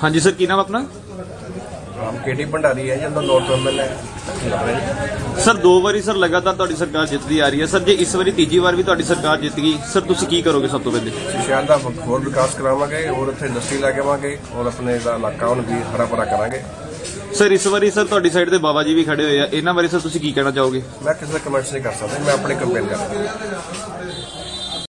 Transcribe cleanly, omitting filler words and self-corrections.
हाँ जी सर, की नाम अपना? नाम केटी भंडारी है जी, नॉर्थ एमएलए। सर 2 ਵਾਰੀ सर लगातार तुहाडी सरकार जितदी आ रही है सर, जे इस वारी तीजी बार भी तुहाडी सरकार जित गई सर, तुसीं की करोगे? सब तो पहले शहर का होर विकास करावांगे और इत्थे इंडस्ट्री लै के आवांगे और अपने इलाका हुण भी हरा भरा करांगे। सर इस वारी सर तुहाडी साइड ते बाबा जी भी खड़े हुए हैं, इन्हां बारे सर तुसीं की कहना चाहोगे? मैं किसी का कमेंट्स नहीं कर सकता, मैं अपनी कंपेन कर रहा।